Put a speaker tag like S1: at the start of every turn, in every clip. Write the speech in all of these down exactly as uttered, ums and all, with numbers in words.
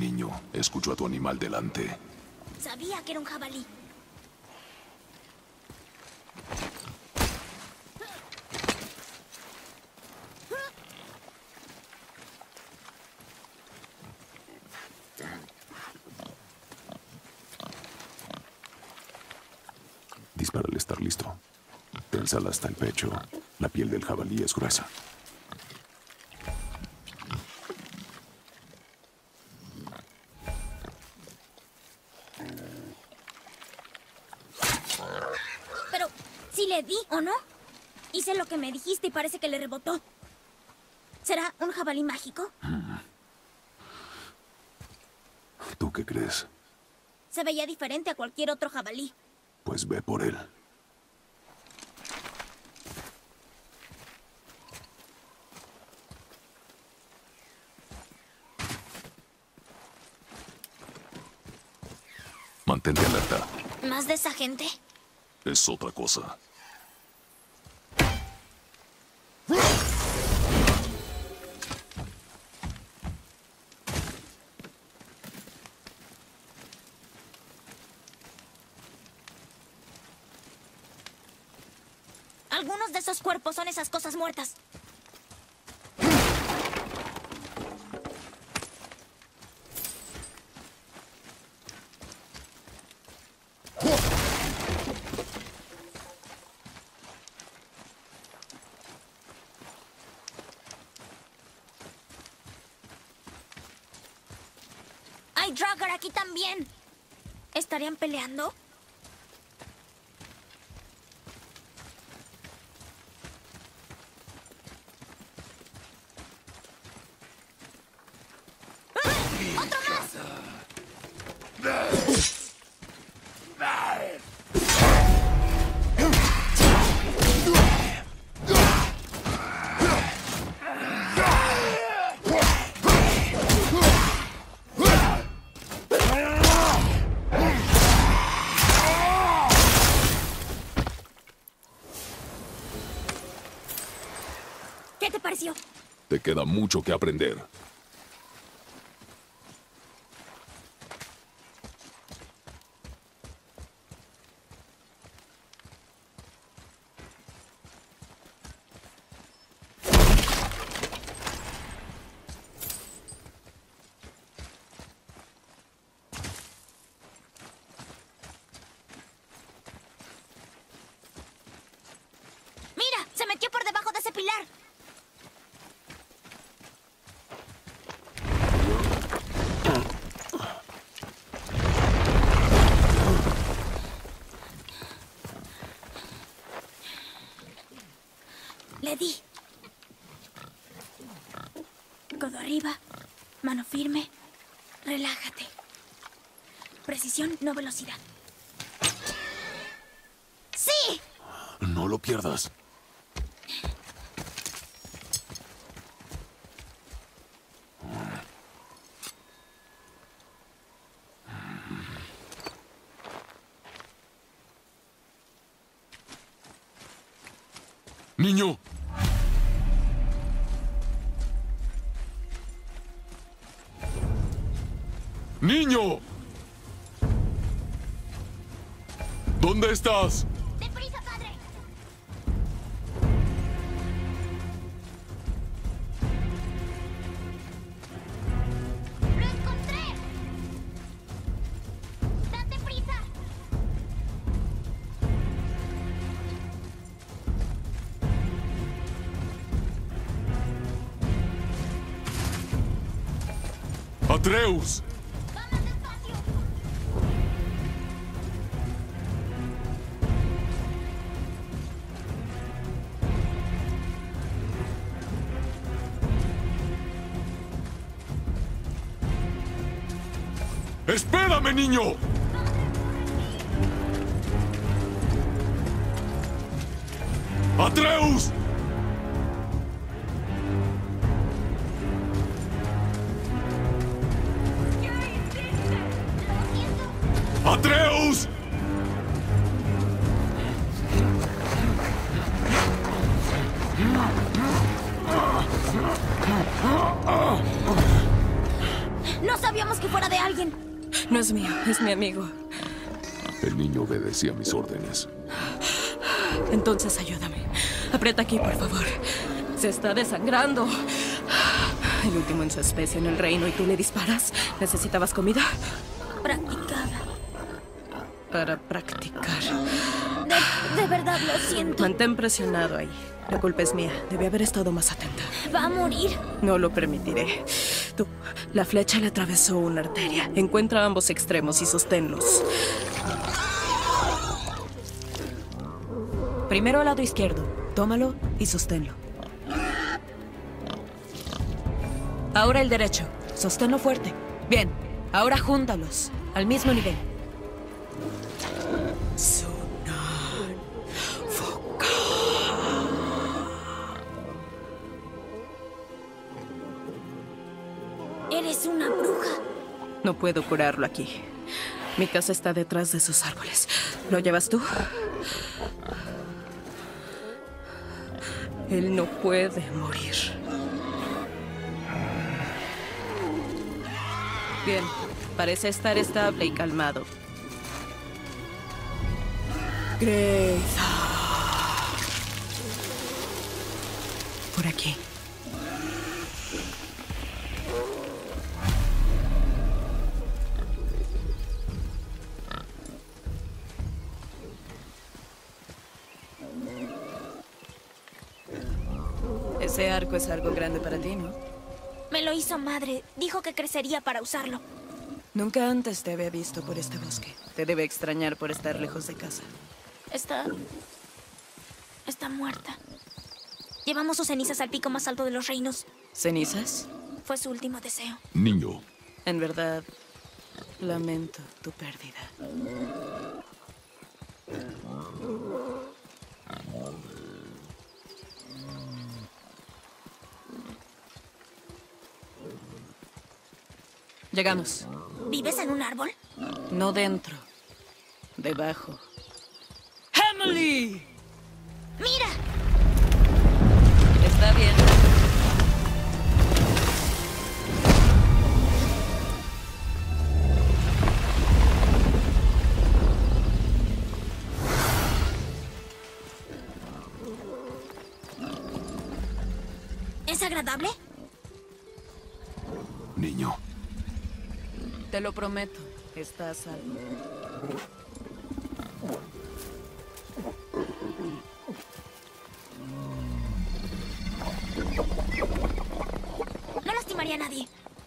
S1: niño. Escucho a tu animal delante.
S2: Sabía que era un jabalí.
S1: Dispara al estar listo. Trenzala hasta el pecho. La piel del jabalí es gruesa.
S2: Pero, ¿sí le di o no? Hice lo que me dijiste y parece que le rebotó. ¿Será un jabalí mágico?
S1: ¿Tú qué crees?
S2: Se veía diferente a cualquier otro jabalí.
S1: Pues ve por él. Mantente alerta.
S2: ¿Más de esa gente?
S1: Es otra cosa.
S2: Algunos de esos cuerpos son esas cosas muertas. Hay Draugr aquí también. ¿Estarían peleando? ¡Otro más! ¿Qué te pareció?
S1: Te queda mucho que aprender.
S2: ¡Mira! ¡Se metió por debajo de ese pilar! Le di. Codo arriba, mano firme, relájate. Precisión, no velocidad. ¡Sí!
S1: No lo pierdas. ¡Niño! ¡Niño! ¿Dónde estás?
S2: ¡Deprisa, padre! ¡Lo encontré! ¡Date prisa!
S1: ¡Atreus!
S2: ¡Vamos despacio!
S1: ¡Espérame, niño! ¡Atreus!
S2: ¿Qué hiciste? Lo siento.
S1: ¡Atreus!
S2: No sabíamos que fuera de alguien.
S3: No es mío, es mi amigo.
S1: El niño obedecía mis órdenes.
S3: Entonces ayúdame. Aprieta aquí, por favor. Se está desangrando. El último en su especie en el reino y tú le disparas. ¿Necesitabas comida?
S2: Practicaba.
S3: Para practicar.
S2: De, de verdad lo siento.
S3: Mantén presionado ahí. La culpa es mía. Debí haber estado más atenta.
S2: Va a morir.
S3: No lo permitiré. Tú, la flecha le atravesó una arteria. Encuentra ambos extremos y sosténlos. Primero al lado izquierdo. Tómalo y sosténlo. Ahora el derecho. Sosténlo fuerte. Bien. Ahora júntalos. Al mismo nivel. Sonar. Foca.
S2: Eres una bruja.
S3: No puedo curarlo aquí. Mi casa está detrás de esos árboles. ¿Lo llevas tú? Él no puede morir. Bien, parece estar estable y calmado. Greyza. Por aquí. Ese arco es algo grande para ti, ¿no?
S2: Me lo hizo madre. Dijo que crecería para usarlo.
S3: Nunca antes te había visto por este bosque. Te debe extrañar por estar lejos de casa.
S2: Está... Está muerta. Llevamos sus cenizas al pico más alto de los reinos.
S3: ¿Cenizas?
S2: Fue su último deseo.
S1: Niño,
S3: En verdad, lamento tu pérdida. Llegamos.
S2: ¿Vives en un árbol?
S3: No dentro. Debajo. ¡Emily!
S2: ¡Mira!
S3: Está bien.
S2: ¿Es agradable?
S1: niño.
S3: Te lo prometo. Estás a salvo.
S2: No lastimaría a nadie.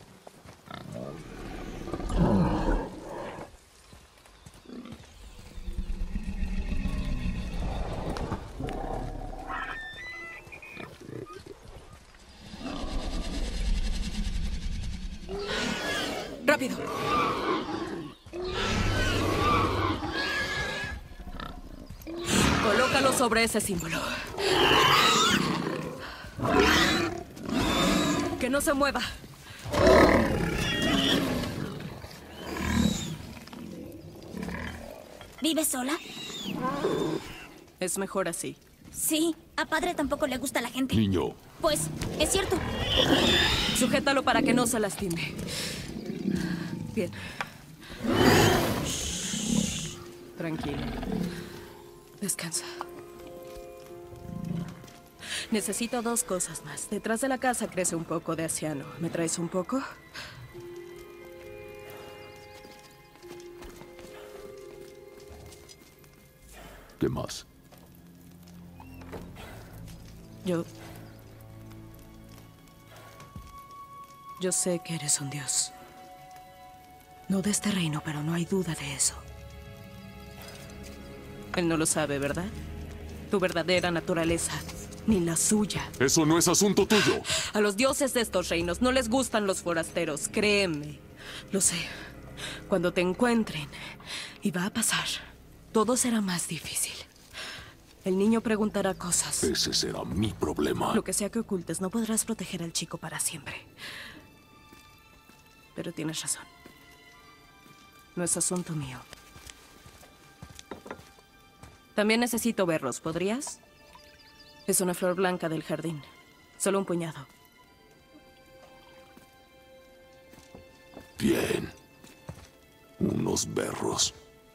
S3: ¡Rápido! Colócalo sobre ese símbolo. Que no se mueva.
S2: ¿Vives sola?
S3: Es mejor así.
S2: Sí, a padre tampoco le gusta la gente.
S1: Niño,
S2: Pues, es cierto.
S3: Sujétalo para que no se lastime. Bien. Shh. Tranquilo. Descansa. Necesito dos cosas más. Detrás de la casa crece un poco de aciano. ¿Me traes un poco?
S1: ¿qué más?
S3: Yo... Yo sé que eres un dios. No de este reino, pero no hay duda de eso. Él no lo sabe, ¿verdad? Tu verdadera naturaleza, ni la suya.
S1: Eso no es asunto tuyo.
S3: A los dioses de estos reinos no les gustan los forasteros, créeme. Lo sé. Cuando te encuentren, y va a pasar, todo será más difícil. El niño preguntará cosas.
S1: Ese será mi problema.
S3: Lo que sea que ocultes, no podrás proteger al chico para siempre. Pero tienes razón. No es asunto mío. También necesito verlos, ¿podrías? Es una flor blanca del jardín. Solo un puñado.
S1: Bien. Unos berros.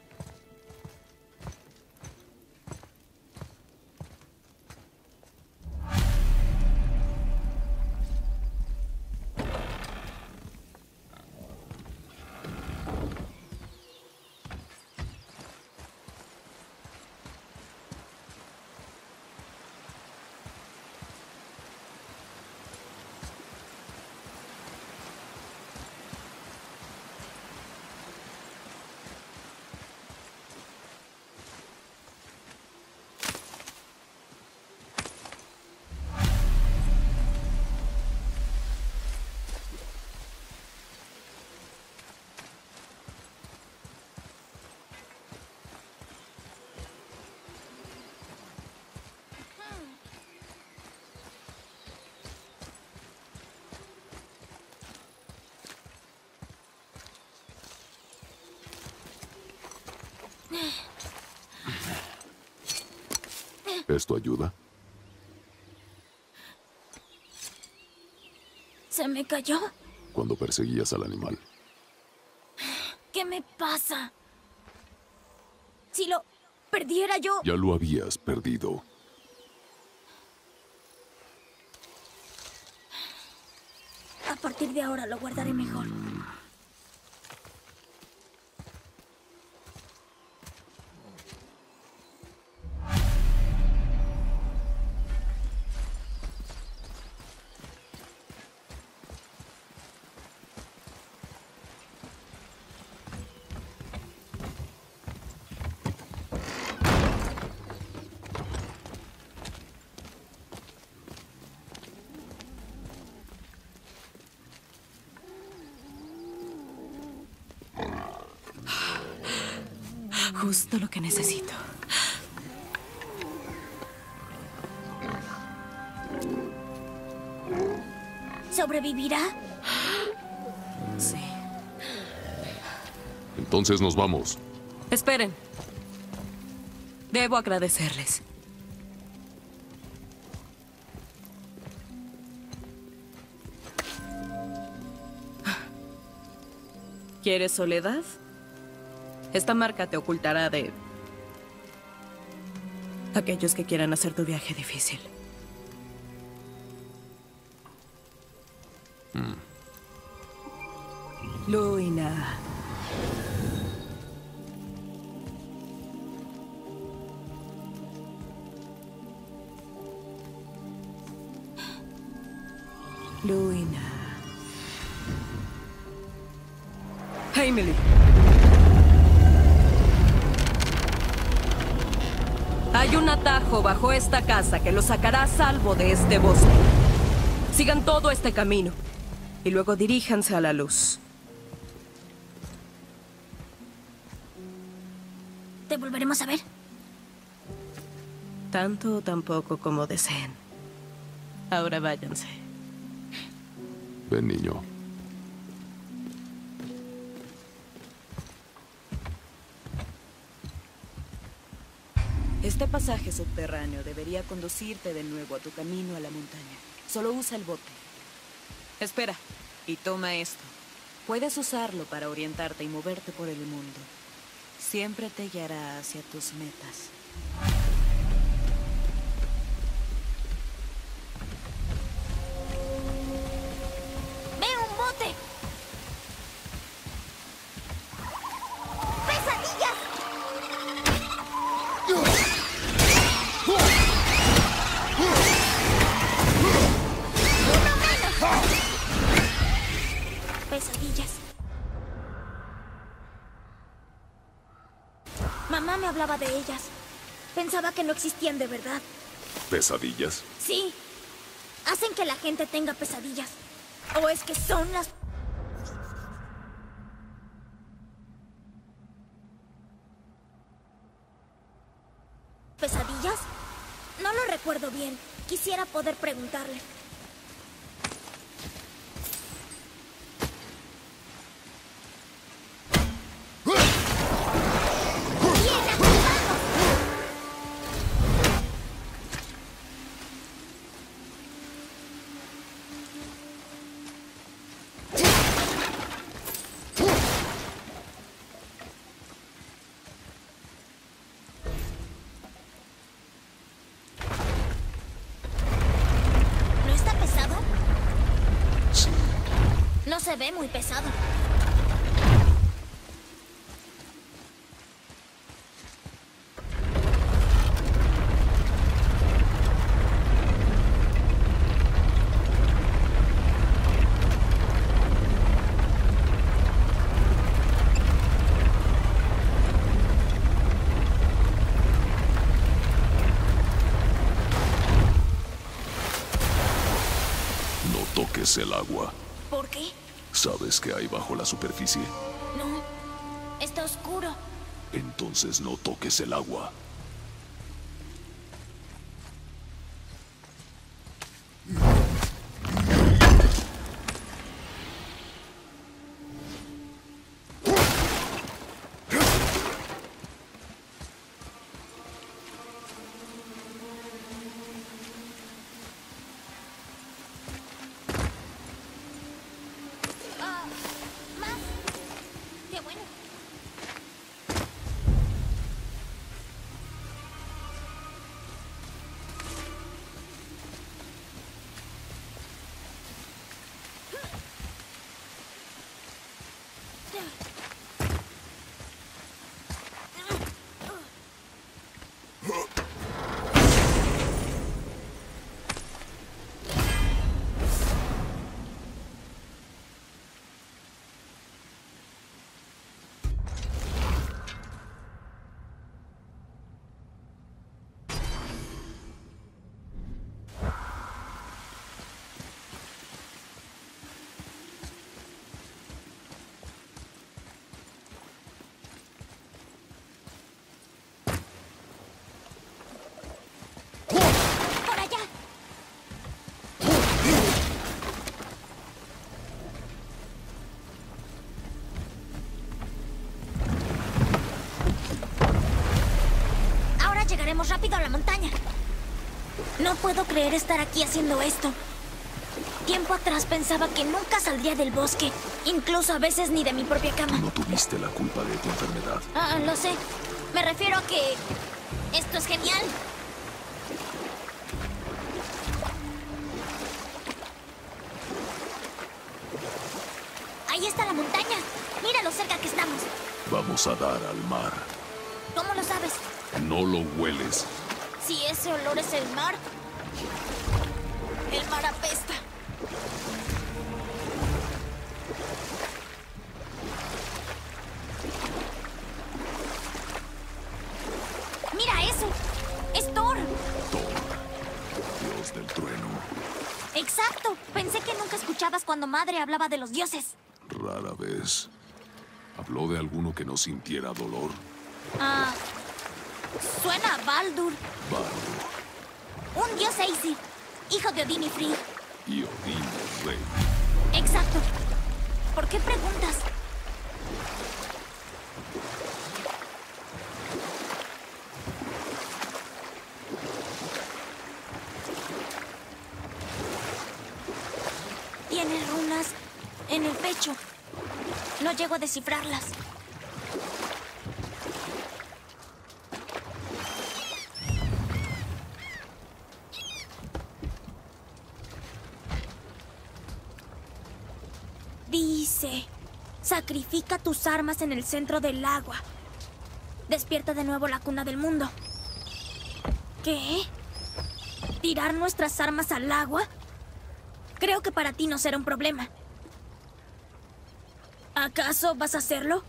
S1: ¿Esto ayuda?
S2: ¿Se me cayó?
S1: Cuando perseguías al animal.
S2: ¿Qué me pasa? Si lo perdiera yo...
S1: Ya lo habías perdido.
S2: A partir de ahora lo guardaré mejor.
S3: Justo lo que necesito.
S2: ¿Sobrevivirá?
S3: Sí.
S1: Entonces nos vamos.
S3: Esperen. Debo agradecerles. ¿Quieres soledad? Esta marca te ocultará de aquellos que quieran hacer tu viaje difícil. Mm. Luina. Luina. Emily. Hay un atajo bajo esta casa que los sacará a salvo de este bosque. Sigan todo este camino y luego diríjanse a la luz.
S2: ¿Te volveremos a ver?
S3: Tanto o tan poco como deseen. Ahora váyanse.
S1: Ven, niño.
S4: Este pasaje subterráneo debería conducirte de nuevo a tu camino a la montaña. Solo usa el bote. Espera, y toma esto. Puedes usarlo para orientarte y moverte por el mundo. Siempre te guiará hacia tus metas.
S2: ¡Veo un bote! ¡Pesadillas! Pesadillas. Mamá me hablaba de ellas. Pensaba que no existían de verdad.
S1: ¿Pesadillas?
S2: Sí. Hacen que la gente tenga pesadillas. ¿O es que son las... pesadillas? No lo recuerdo bien. Quisiera poder preguntarle. No se ve muy pesado.
S1: toques el agua.
S2: ¿Por qué?
S1: ¿Sabes qué hay bajo la superficie?
S2: No, está oscuro.
S1: Entonces no toques el agua.
S2: Llegaremos rápido a la montaña. No puedo creer estar aquí haciendo esto. Tiempo atrás pensaba que nunca saldría del bosque. Incluso a veces ni de mi propia cama.
S1: No tuviste la culpa de tu enfermedad.
S2: Ah, lo sé. Me refiero a que... esto es genial. Ahí está la montaña. Mira lo cerca que estamos.
S1: Vamos a dar al mar.
S2: ¿Cómo lo sabes?
S1: No lo hueles.
S2: Si ese olor es el mar, el mar apesta. ¡Mira eso! ¡Es Thor!
S1: Thor, dios del trueno.
S2: ¡Exacto! Pensé que nunca escuchabas cuando Madre hablaba de los dioses.
S1: Rara vez. ¿Habló de alguno que no sintiera dolor?
S2: Ah... Suena a Baldur.
S1: Baldur.
S2: Un dios Aesir, hijo de Odín y Frigg.
S1: Y Odín es rey.
S2: Exacto. ¿Por qué preguntas? Tiene runas en el pecho. No llego a descifrarlas. Dice, sacrifica tus armas en el centro del agua. Despierta de nuevo la cuna del mundo. ¿Qué? ¿Tirar nuestras armas al agua? Creo que para ti no será un problema. ¿Acaso vas a hacerlo?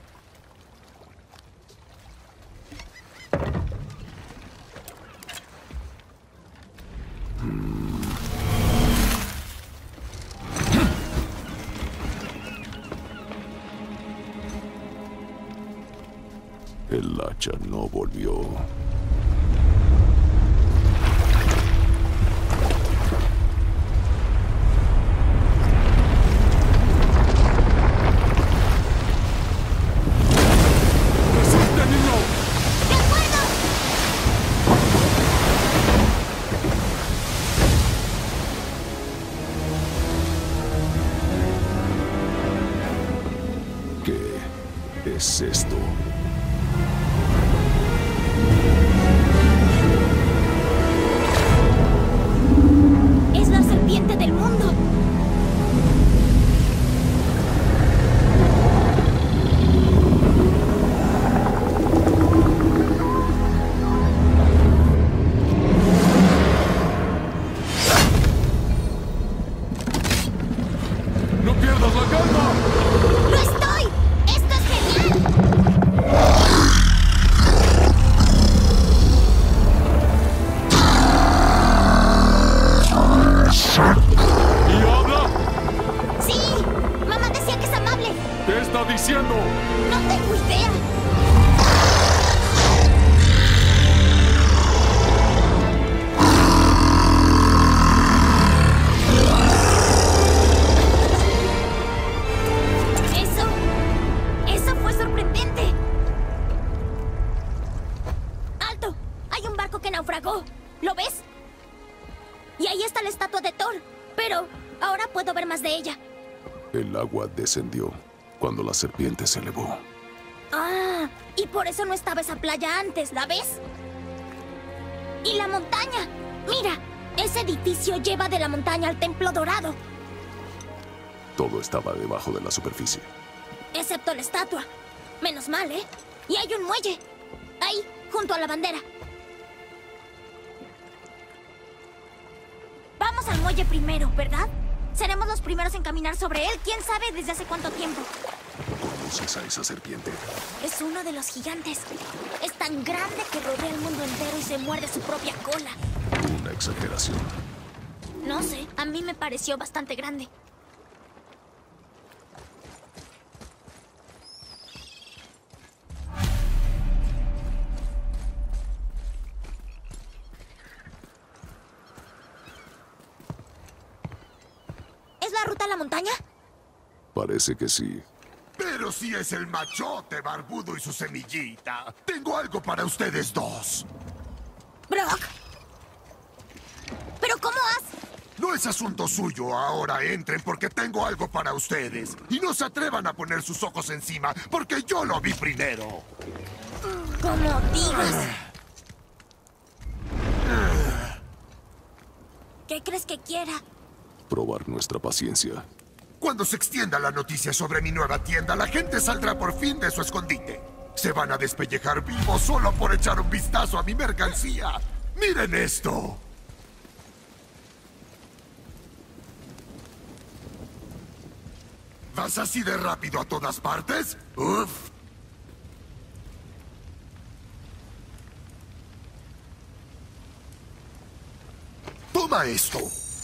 S1: El hacha no volvió.
S2: ¡Resístanlo! ¡De acuerdo!
S1: ¿Qué es esto?
S2: ¡Es la serpiente del mundo! Pero ahora puedo ver más de ella.
S1: El agua descendió cuando la serpiente se elevó.
S2: Ah, y por eso no estaba esa playa antes, ¿la ves? ¡Y la montaña! ¡Mira! Ese edificio lleva de la montaña al Templo Dorado.
S1: Todo estaba debajo de la superficie.
S2: Excepto la estatua. Menos mal, ¿eh? Y hay un muelle. Ahí, junto a la bandera. Vamos al muelle primero, ¿verdad? Seremos los primeros en caminar sobre él. ¿Quién sabe desde hace cuánto tiempo?
S1: ¿Conoces a esa serpiente?
S2: Es uno de los gigantes. Es tan grande que rodea el mundo entero y se muerde su propia cola.
S1: Una exageración.
S2: No sé, a mí me pareció bastante grande. ¿Es la ruta a la montaña?
S1: Parece que sí.
S5: Pero si es el machote barbudo y su semillita. Tengo algo para ustedes dos.
S2: Brock. ¿Pero cómo has...?
S5: No es asunto suyo. Ahora entren porque tengo algo para ustedes. Y no se atrevan a poner sus ojos encima porque yo lo vi primero.
S2: Como digas. ¿Qué crees que quiera?
S1: Probar nuestra paciencia.
S5: Cuando se extienda la noticia sobre mi nueva tienda, la gente saldrá por fin de su escondite. Se van a despellejar vivos solo por echar un vistazo a mi mercancía. ¡Miren esto! ¿Vas así de rápido a todas partes? ¡Uf! Toma esto.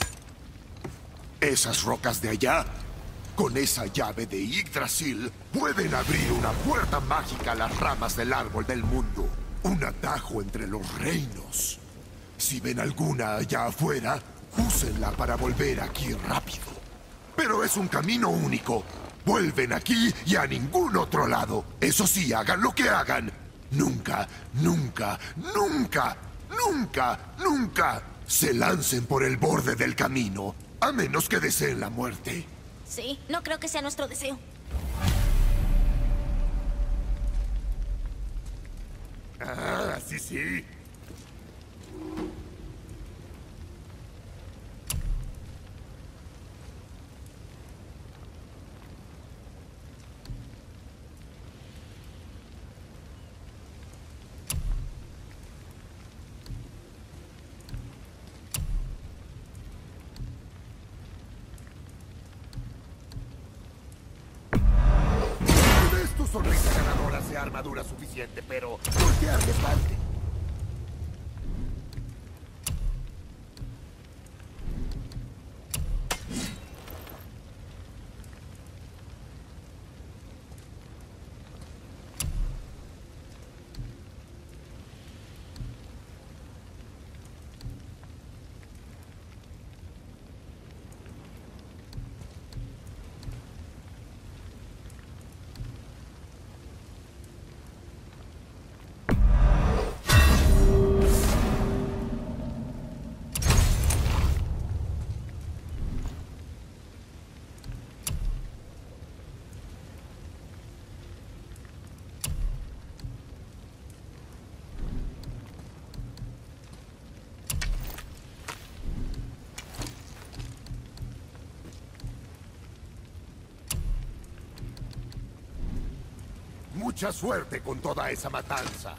S5: Esas rocas de allá, con esa llave de Yggdrasil, pueden abrir una puerta mágica a las ramas del árbol del mundo. Un atajo entre los reinos. Si ven alguna allá afuera, úsenla para volver aquí rápido. Pero es un camino único. Vuelven aquí y a ningún otro lado. Eso sí, hagan lo que hagan. Nunca, nunca, nunca, nunca, nunca se lancen por el borde del camino. A menos que deseen la muerte.
S2: Sí, no creo que sea nuestro deseo.
S5: Ah, sí, sí. Sonrisa ganadora sea armadura suficiente, pero voltearle falte. Mucha suerte con toda esa matanza.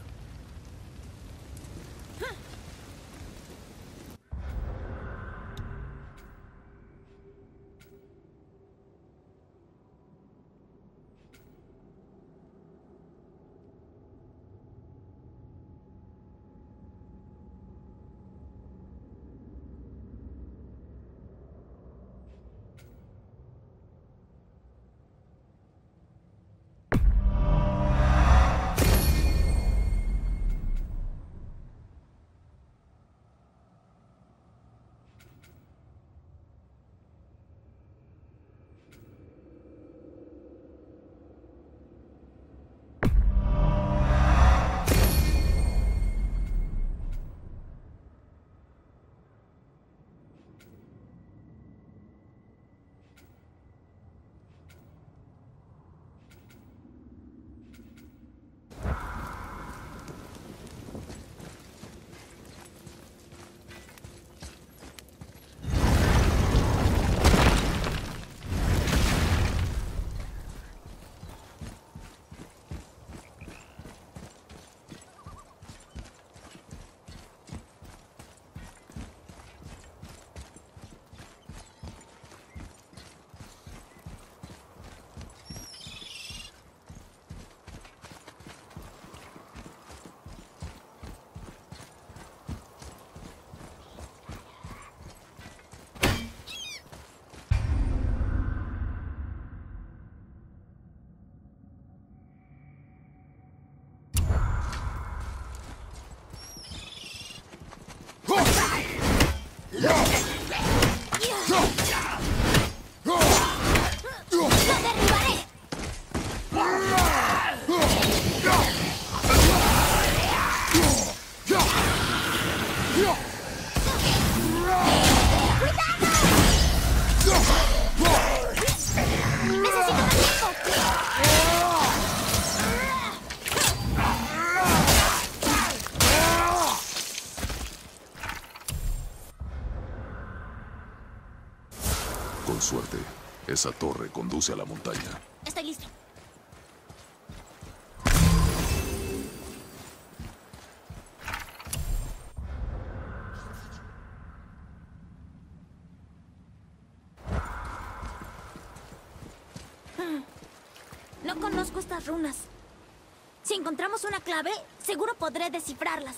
S1: Con suerte, esa torre conduce a la montaña.
S2: Estoy listo. No conozco estas runas. Si encontramos una clave, seguro podré descifrarlas.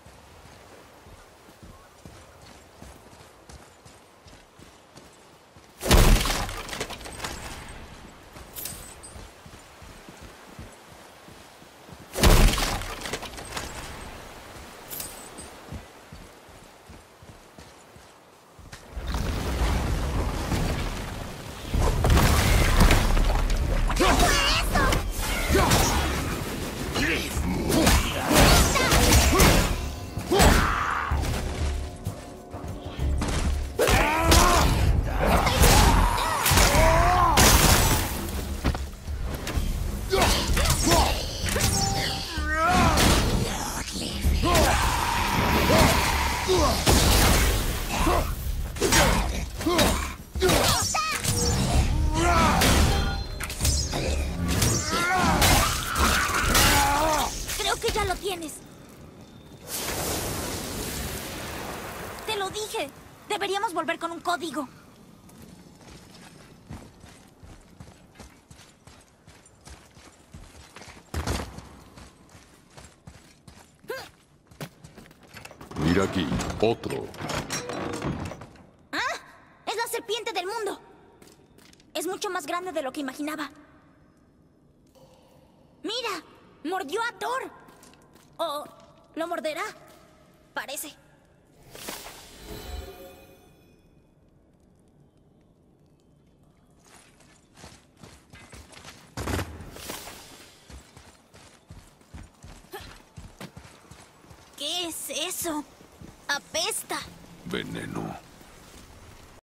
S2: Creo que ya lo tienes. Te lo dije. Deberíamos volver con un código.
S1: Mira aquí, otro.
S2: ¡Ah! Es la serpiente del mundo. Es mucho más grande de lo que imaginaba. ¡Mira! ¡Mordió a Thor! ¿O lo morderá? Parece. ¿Qué es eso? Apesta.
S1: Veneno.